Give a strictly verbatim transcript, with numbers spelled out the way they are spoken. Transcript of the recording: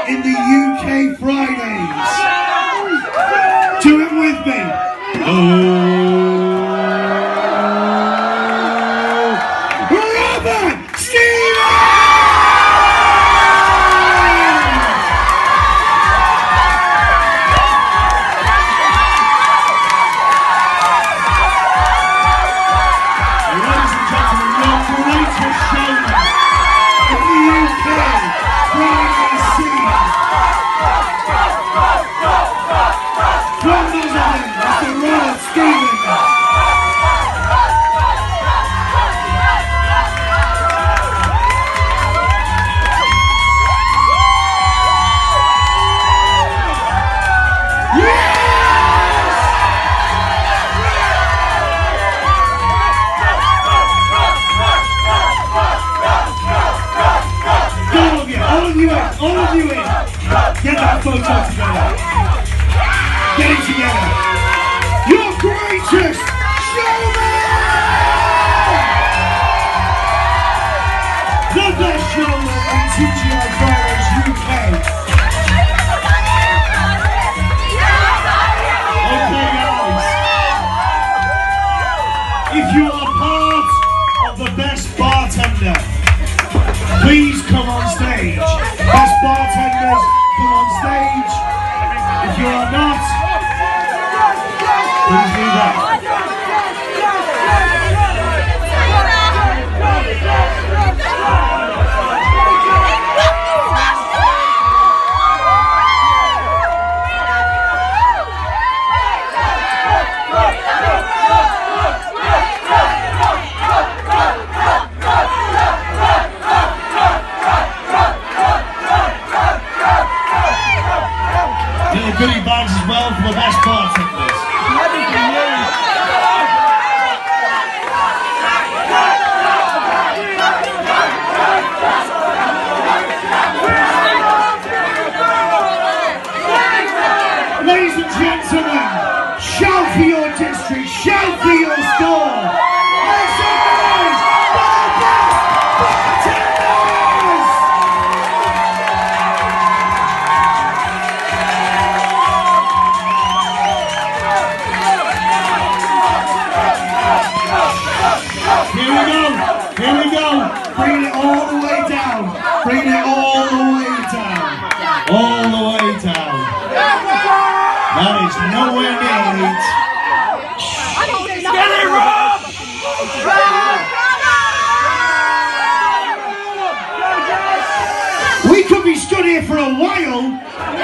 in the U K Fridays. Do it with me. Oh, Robert Stevens! All of you in. Get that photo together. Get it together. Your greatest showman! The best showman in T G I Fridays U K. Okay guys. If you are part of the best bartender, please come on stage. Best bartenders, come on stage. If you are not, please do that. Goodie bags as well for the best bartenders. Ladies and gentlemen, shout for your district, shout for your store. Make some noise for the best bartenders! Here we go, here we go. Bring it all the way down. Bring it all the way down. All the way down. That is nowhere near it. Get it, Rob! We could be stood here for a while.